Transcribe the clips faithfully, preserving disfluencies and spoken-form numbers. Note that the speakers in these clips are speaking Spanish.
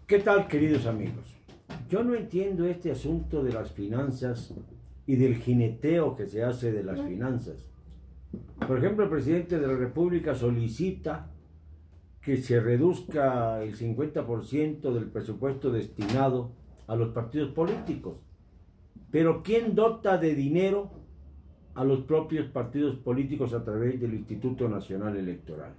¿Qué tal, queridos amigos? Yo no entiendo este asunto de las finanzas y del jineteo que se hace de las finanzas. Por ejemplo, el presidente de la República solicita que se reduzca el cincuenta por ciento del presupuesto destinado a los partidos políticos. Pero ¿quién dota de dinero a los propios partidos políticos a través del Instituto Nacional Electoral?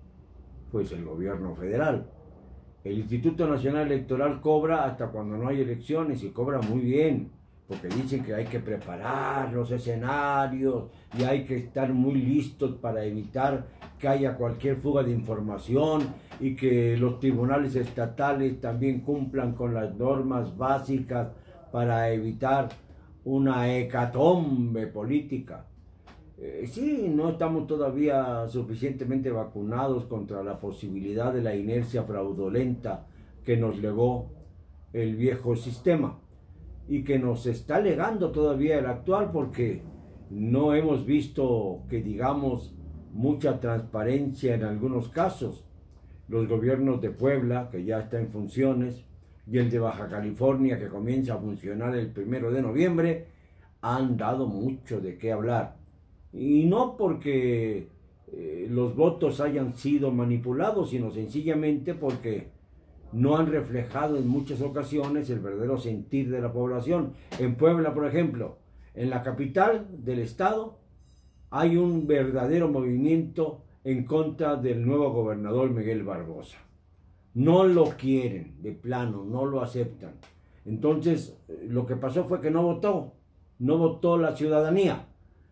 Pues el gobierno federal. El Instituto Nacional Electoral cobra hasta cuando no hay elecciones y cobra muy bien, porque dicen que hay que preparar los escenarios y hay que estar muy listos para evitar que haya cualquier fuga de información y que los tribunales estatales también cumplan con las normas básicas para evitar una hecatombe política. Eh, sí, no estamos todavía suficientemente vacunados contra la posibilidad de la inercia fraudulenta que nos legó el viejo sistema y que nos está legando todavía el actual, porque no hemos visto que digamos mucha transparencia en algunos casos. Los gobiernos de Puebla, que ya está en funciones, y el de Baja California, que comienza a funcionar el primero de noviembre, han dado mucho de qué hablar. Y no porque eh, los votos hayan sido manipulados, sino sencillamente porque no han reflejado en muchas ocasiones el verdadero sentir de la población. En Puebla, por ejemplo, en la capital del estado, hay un verdadero movimiento en contra del nuevo gobernador Miguel Barbosa. No lo quieren, de plano, no lo aceptan. Entonces, lo que pasó fue que no votó, no votó la ciudadanía.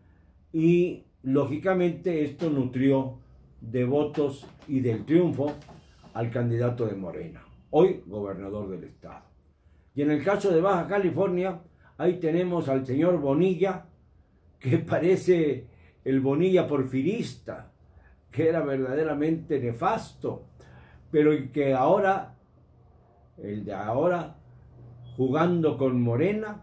Y, lógicamente, esto nutrió de votos y del triunfo al candidato de Morena, hoy gobernador del estado. Y en el caso de Baja California, ahí tenemos al señor Bonilla, que parece el Bonilla porfirista, que era verdaderamente nefasto, pero que ahora, el de ahora, jugando con Morena,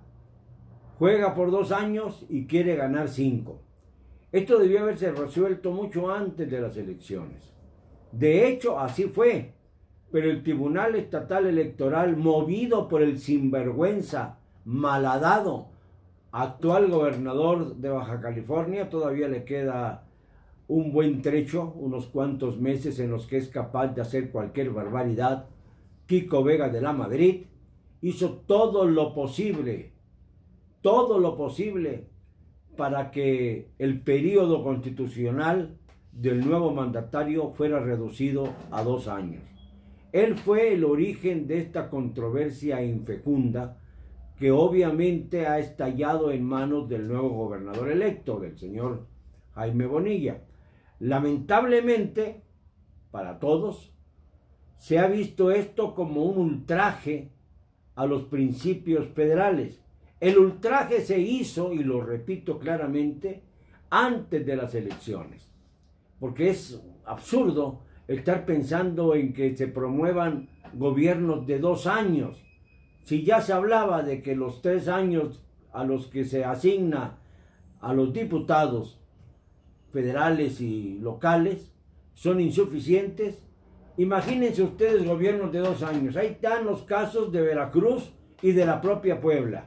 juega por dos años y quiere ganar cinco. Esto debió haberse resuelto mucho antes de las elecciones. De hecho, así fue. Pero el Tribunal Estatal Electoral, movido por el sinvergüenza, malhadado, actual gobernador de Baja California, todavía le queda un buen trecho, unos cuantos meses en los que es capaz de hacer cualquier barbaridad. Kiko Vega de la Madrid hizo todo lo posible, todo lo posible para que el periodo constitucional del nuevo mandatario fuera reducido a dos años. Él fue el origen de esta controversia infecunda que obviamente ha estallado en manos del nuevo gobernador electo, del señor Jaime Bonilla. Lamentablemente, para todos, se ha visto esto como un ultraje a los principios federales. El ultraje se hizo, y lo repito claramente, antes de las elecciones, porque es absurdo estar pensando en que se promuevan gobiernos de dos años. Si ya se hablaba de que los tres años a los que se asigna a los diputados federales y locales son insuficientes, imagínense ustedes gobiernos de dos años. Ahí están los casos de Veracruz y de la propia Puebla.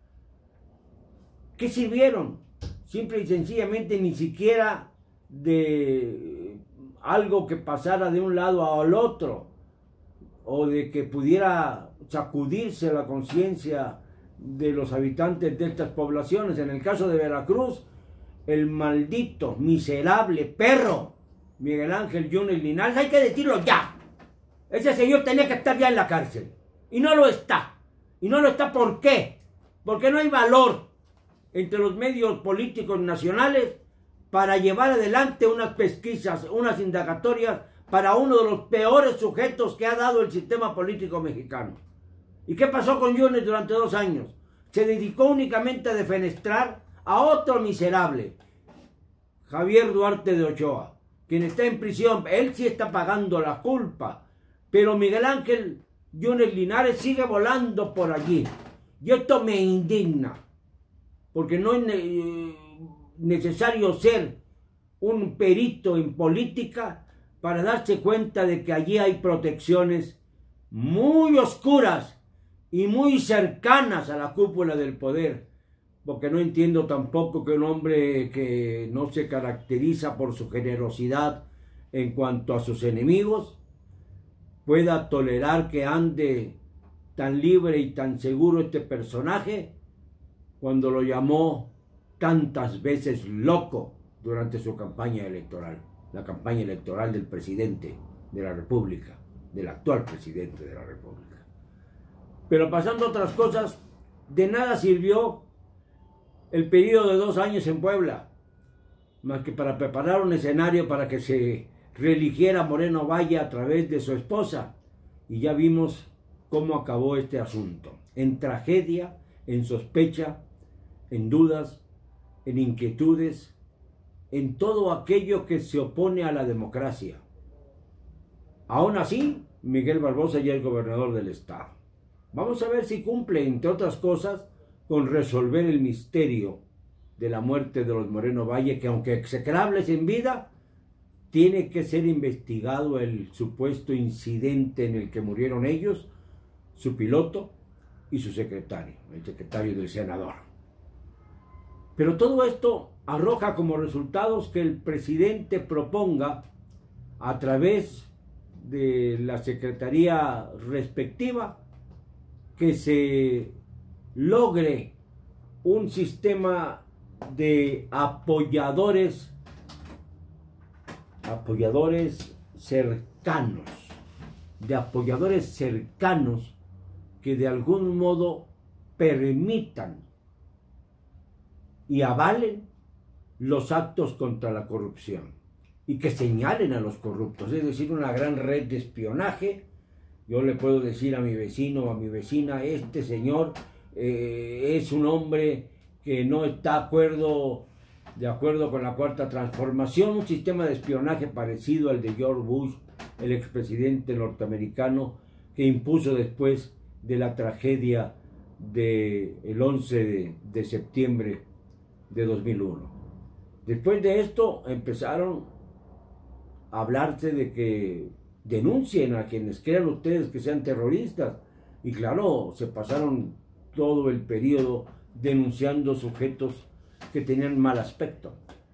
¿Qué sirvieron? Simple y sencillamente ni siquiera de algo que pasara de un lado al otro, o de que pudiera sacudirse la conciencia de los habitantes de estas poblaciones. En el caso de Veracruz, el maldito, miserable perro Miguel Ángel Yunes Linares, hay que decirlo ya, ese señor tenía que estar ya en la cárcel, y no lo está. Y no lo está, ¿por qué? Porque no hay valor entre los medios políticos nacionales para llevar adelante unas pesquisas, unas indagatorias para uno de los peores sujetos que ha dado el sistema político mexicano. ¿Y qué pasó con Yunes durante dos años? Se dedicó únicamente a defenestrar a otro miserable, Javier Duarte de Ochoa, quien está en prisión. Él sí está pagando la culpa, pero Miguel Ángel Yunes Linares sigue volando por allí. Y esto me indigna, porque no es necesario ser un perito en política para darse cuenta de que allí hay protecciones muy oscuras y muy cercanas a la cúpula del poder, porque no entiendo tampoco que un hombre que no se caracteriza por su generosidad en cuanto a sus enemigos pueda tolerar que ande tan libre y tan seguro este personaje cuando lo llamó tantas veces loco durante su campaña electoral, la campaña electoral del presidente de la República, del actual presidente de la República. Pero pasando a otras cosas, de nada sirvió el periodo de dos años en Puebla, más que para preparar un escenario para que se reeligiera Moreno Valle a través de su esposa. Y ya vimos cómo acabó este asunto, en tragedia, en sospecha, en dudas, en inquietudes, en todo aquello que se opone a la democracia. Aún así, Miguel Barbosa ya es gobernador del estado. Vamos a ver si cumple, entre otras cosas, con resolver el misterio de la muerte de los Moreno Valle, que aunque execrables en vida, tiene que ser investigado el supuesto incidente en el que murieron ellos, su piloto y su secretario, el secretario del senador. Pero todo esto arroja como resultados que el presidente proponga a través de la secretaría respectiva que se logre un sistema de apoyadores, apoyadores cercanos, de apoyadores cercanos que de algún modo permitan y avalen los actos contra la corrupción y que señalen a los corruptos, es decir, una gran red de espionaje. Yo le puedo decir a mi vecino o a mi vecina, este señor eh, es un hombre que no está de acuerdo, de acuerdo con la Cuarta Transformación, un sistema de espionaje parecido al de George Bush, el expresidente norteamericano, que impuso después de la tragedia del once de, de septiembre de dos mil uno. Después de esto empezaron a hablarse de que denuncien a quienes crean ustedes que sean terroristas. Y claro, se pasaron todo el periodo denunciando sujetos que tenían mal aspecto.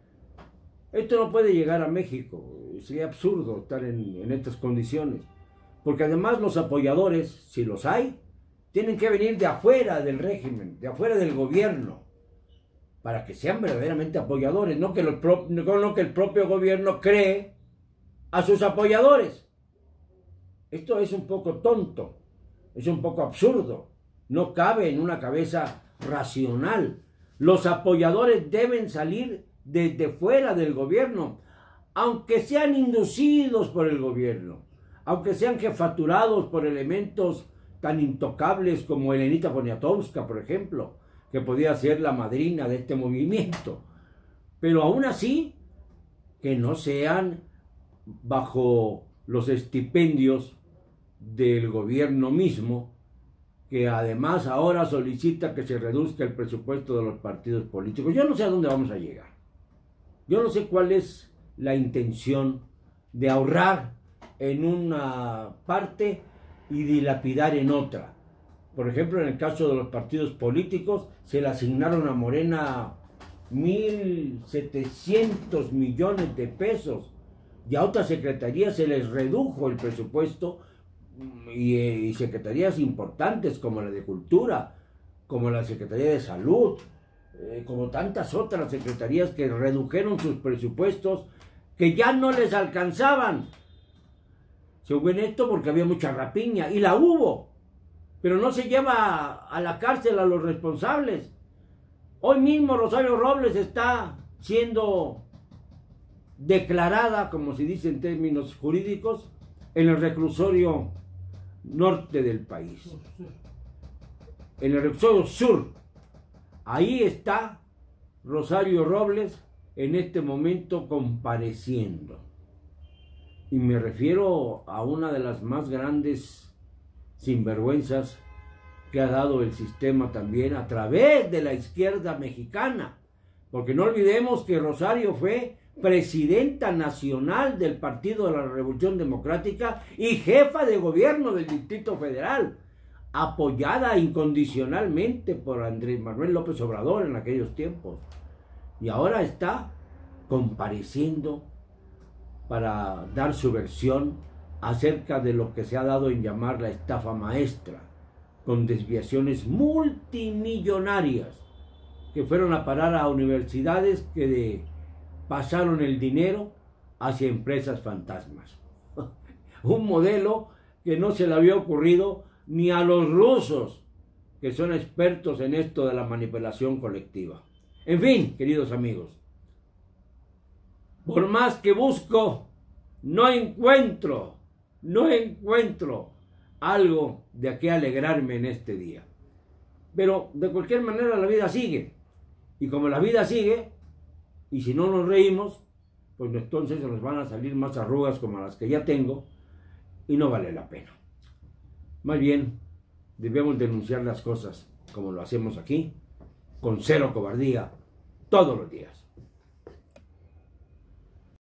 Esto no puede llegar a México, sería absurdo estar en, en estas condiciones, porque además los apoyadores, si los hay, tienen que venir de afuera del régimen, de afuera del gobierno, para que sean verdaderamente apoyadores, no que, lo pro, no que el propio gobierno cree a sus apoyadores. Esto es un poco tonto, es un poco absurdo, no cabe en una cabeza racional. Los apoyadores deben salir desde fuera del gobierno, aunque sean inducidos por el gobierno, aunque sean jefaturados por elementos tan intocables como Elenita Poniatowska, por ejemplo, que podía ser la madrina de este movimiento. Pero aún así, que no sean bajo los estipendios del gobierno mismo, que además ahora solicita que se reduzca el presupuesto de los partidos políticos. Yo no sé a dónde vamos a llegar. Yo no sé cuál es la intención de ahorrar en una parte y dilapidar en otra. Por ejemplo, en el caso de los partidos políticos, se le asignaron a Morena mil setecientos millones de pesos y a otras secretarías se les redujo el presupuesto y, y secretarías importantes como la de Cultura, como la Secretaría de Salud, eh, como tantas otras secretarías que redujeron sus presupuestos que ya no les alcanzaban. Según esto, porque había mucha rapiña, y la hubo, pero no se lleva a la cárcel a los responsables. Hoy mismo Rosario Robles está siendo declarada, como se dice en términos jurídicos, en el reclusorio norte del país, en el reclusorio sur. Ahí está Rosario Robles en este momento compareciendo. Y me refiero a una de las más grandes sinvergüenzas que ha dado el sistema también a través de la izquierda mexicana. Porque no olvidemos que Rosario fue presidenta nacional del Partido de la Revolución Democrática y jefa de gobierno del Distrito Federal, apoyada incondicionalmente por Andrés Manuel López Obrador en aquellos tiempos. Y ahora está compareciendo para dar su versión acerca de lo que se ha dado en llamar la estafa maestra, con desviaciones multimillonarias que fueron a parar a universidades que de, pasaron el dinero hacia empresas fantasmas. Un modelo que no se le había ocurrido ni a los rusos, que son expertos en esto de la manipulación colectiva. En fin, queridos amigos, por más que busco, no encuentro, no encuentro algo de qué alegrarme en este día. Pero de cualquier manera la vida sigue. Y como la vida sigue, y si no nos reímos, pues entonces se nos van a salir más arrugas como las que ya tengo, y no vale la pena. Más bien, debemos denunciar las cosas como lo hacemos aquí, con cero cobardía, todos los días.